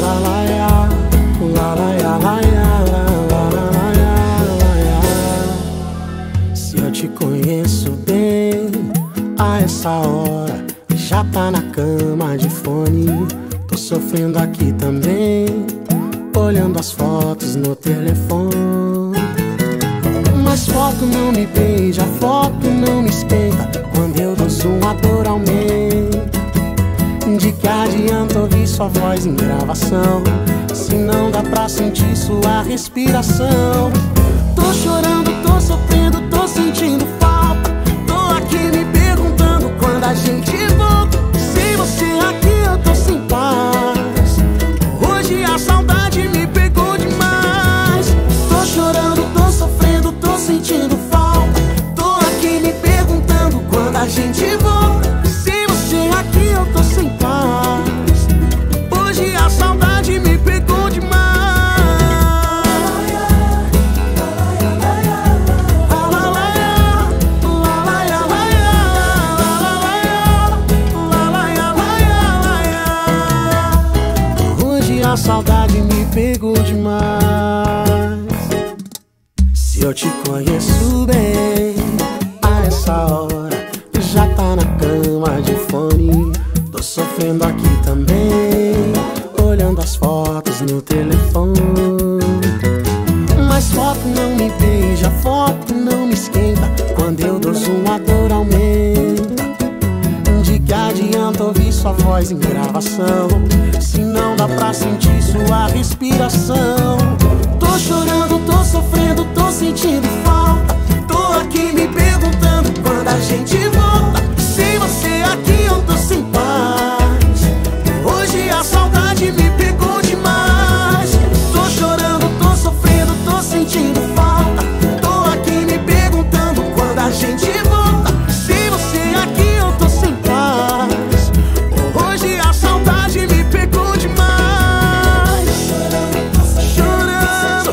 Se eu te conheço bem, a essa hora já tá na cama de fone. Tô sofrendo aqui também, olhando as fotos no telefone. Mas foto não me beija, foto não me esquenta. Quando eu dou sua dor aumenta. De que adianta ouvir sua voz em gravação, se não dá pra sentir sua respiração? Tô chorando, tô sofrendo, tô sentindo falta. Tô aqui me perguntando quando a gente volta. Sem você aqui eu tô sem paz. Hoje a saudade me pegou demais. Tô chorando, tô sofrendo, tô sentindo falta. Tô aqui me perguntando quando a gente volta. Sem você aqui eu tô sem paz. Hoje a saudade me pegou demais. A saudade me pegou demais. Se eu te conheço bem, a essa hora já tá na cama de fone. Tô sofrendo aqui também, olhando as fotos no telefone. Mas foto não me beija, foto não me esquenta. Quando eu dou sua dor aumenta. De que adianta ouvir sua voz em gravação, se não dá pra sentir sua respiração? Tô chorando, tô sofrendo, tô sentindo falta. Tô aqui me perguntando quando a gente volta. Sem você aqui eu tô sem paz. Hoje a saudade me pegou demais. Tô chorando, tô sofrendo, tô sentindo falta. Tô aqui me perguntando quando a gente volta. Sem você aqui eu tô sem paz. Hoje a saudade me pegou demais. Chorando,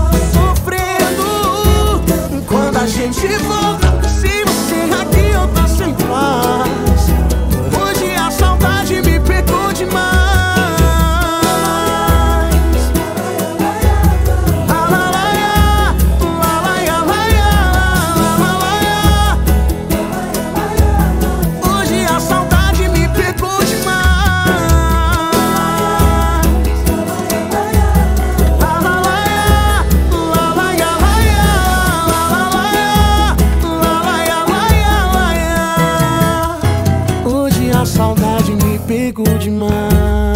sofrendo, quando a gente volta. Sem você aqui eu tô sem paz. Hoje a saudade me pegou demais. Hoje a saudade me pegou demais. Hoje a saudade me pegou demais.